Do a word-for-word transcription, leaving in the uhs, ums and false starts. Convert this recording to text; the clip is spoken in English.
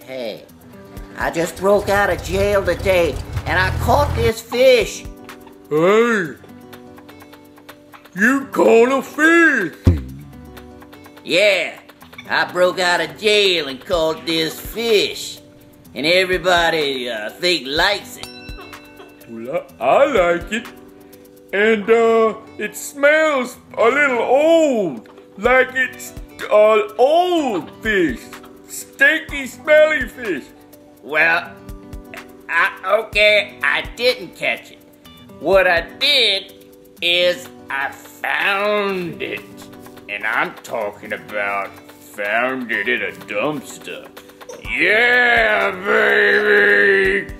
Hey, I just broke out of jail today, and I caught this fish. Hey, you caught a fish? Yeah, I broke out of jail and caught this fish, and everybody uh, think likes it. Well, I, I like it, and uh, it smells a little old, like it's an old fish, stinky, smelly fish. Well, I, okay, I didn't catch it. What I did is I found it. And I'm talking about found it in a dumpster. Yeah, baby!